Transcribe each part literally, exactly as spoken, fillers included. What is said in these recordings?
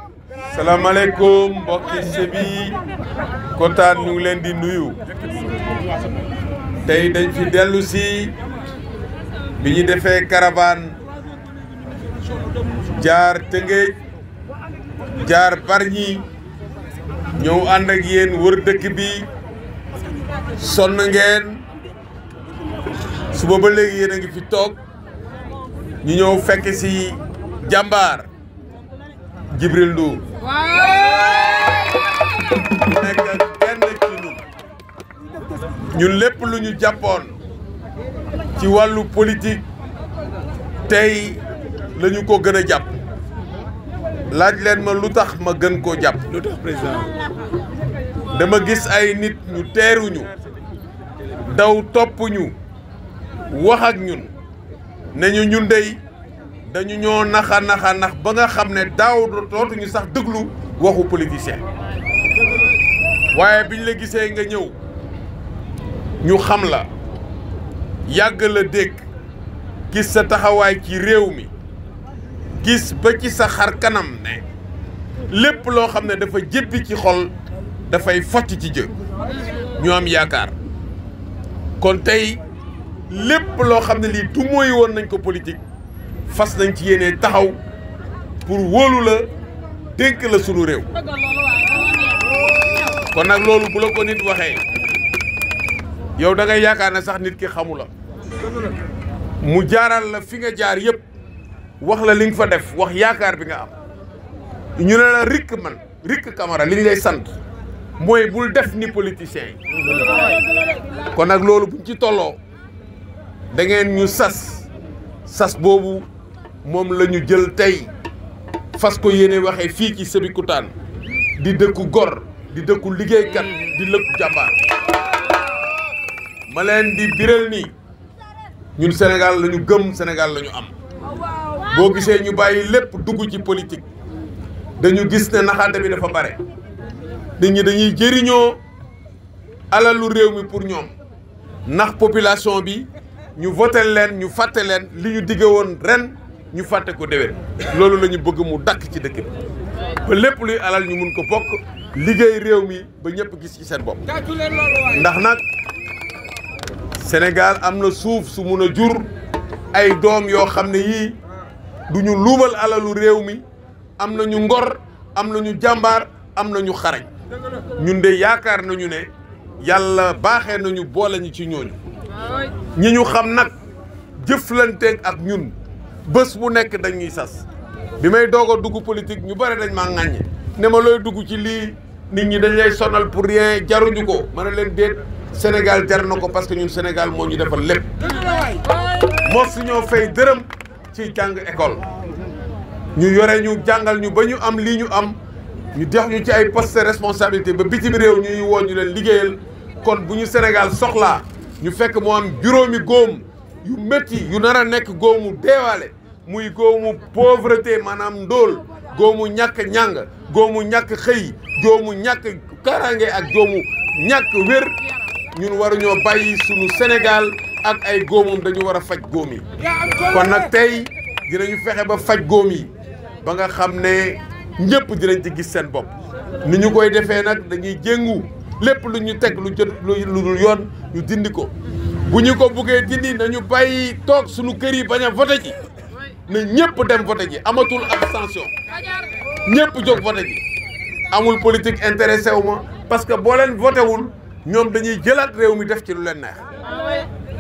salaamaaleykum mbokki Sébi kontaan ñu ngi leen di nuyu tey dañ fi dellu si bi ñu defee caravane jaar Tëngéej jaar Bargny ñëw ànd ak yéen wër dëkk bi sonn ngeen suba ba léegi yéen a ngi fi toog ñu ñëw fekk si jàmbaar Djibril Ndour nekk kenn ci ñun ñun lépp lu ñu jàppoon ci wàllu politique tey la ñu ko gën a jàpp laaj leen ma lu tax ma gën koo jàpp lu tax président dama gis ay nit ñu teeruñu daw topp ñu wax ak ñun ne ñu ñun dey dañu ñoo naxa naxa nax ba nga xam ne daaw dootuñu sax déglu waxu politicien waaye biñ la gisee nga ñëw ñu xam la yàgg la dégg gis sa taxawaay ci réew mi gis ba ci sa xar kanam ne lépp loo xam ne dafa jébbi ci xol dafay focc ci jë ñu am yaakaar kon tey lépp loo xam ne lii du mooy woon nañ ko politique fas nañ ci yéene taxaw pour wóolu la dénk la sunu réew kon nag loolu bu la ko nit waxee yow da ngay yaakaar ne sax nit ki xamu la mu jaaral la fi nga jaar yëpp wax la li nga fa def wax yaakaar bi nga am ñu ne la rikk man rikk Camara li ñu lay sant mooy bul def ni politiciens yi kon nag loolu buñ ci tolloo da ngeen ñu sas sas boobu moom la ñu jël tey fas ko yéene waxee fii ci Sébikotane di dëkku gor di dëkku liggéeykat di lëkku jàmbaar ma leen di biral nii ñun Sénégal la ñu gëm Sénégal la ñu am boo gisee ñu bàyyi lépp dugg ci politique dañu gis ne naxaate bi dafa bare nit ñi dañuy jëriñoo alalu réew mi pour ñoom ndax population bi ñu voté leen ñu fàtte leen li ñu digge woon ren ñu fàtte ko déwén loolu la ñu bëgg mu dakk ci dëkk bi ba lépp luy alal ñu mun ko bokk liggéey réew mi ba ñëpp gis ci seen bopp ndax nag Sénégal am na suuf su mun a jur ay doom yoo xam ne yii du ñu luubal alalu réew mi am na ñu ngor am na ñu jàmbaar am na ñu xarañ ñun de yaakaar nañu ne yàlla baaxee nañu boole ñu ci ñooñu ñi ñu xam nag jëflanteeg ak ñun bés bu nekk dañuy sas bi may doog a dugg politique ñu bëri dañ maa ŋàññe ne ma looy dugg ci lii nit ñi dañ lay sonal pour rien jaruñu ko ma ne leen déet Sénégal jar na ko parce que ñun Sénégal moo ñu defal lépp moo su ñoo fay dërëm ci jàng école ñu yore ñu jàngal ñu ba ñu am lii ñu am ñu dex ñu ci ay poste de responsabilité ba bitim réew ñuy woo ñu leen liggéeyal kon bu ñu Sénégal soxlaa ñu fekk moo am juróomi góom yu métti yu nar a nekk góomu deewaale muy góomu pauvreté maanaam ndóol góomu ñàkk ñàng góomu ñàkk xëy góomu ñàkk karange ak góomu ñàkk wér ñun waruñoo bàyyi sunu Sénégal ak ay góomam dañu war a faj góom yi kon nag tey dinañu fexe ba faj góom yi ba nga xam ne ñëpp dinañ ci gis seen bopp ni ñu koy defee nag dañuy jéngu lépp lu ñu teg lu jot lu dul yoon ñu dindi ko bu ñu ko buggee dindi nañu bàyyi toog suñu kër yi bañ a voté ji na ñëpp dem voté ji amatul abstention ñëpp jóg voté ji amul politique intéressé wu ma parce que boo leen voté wul ñoom dañuy jëlaat réew mi def ci lu leen neex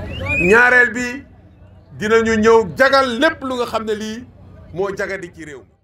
ñaareel bi dinañu ñëw jagal lépp lu nga xam ne lii moo jagadi ci réew mi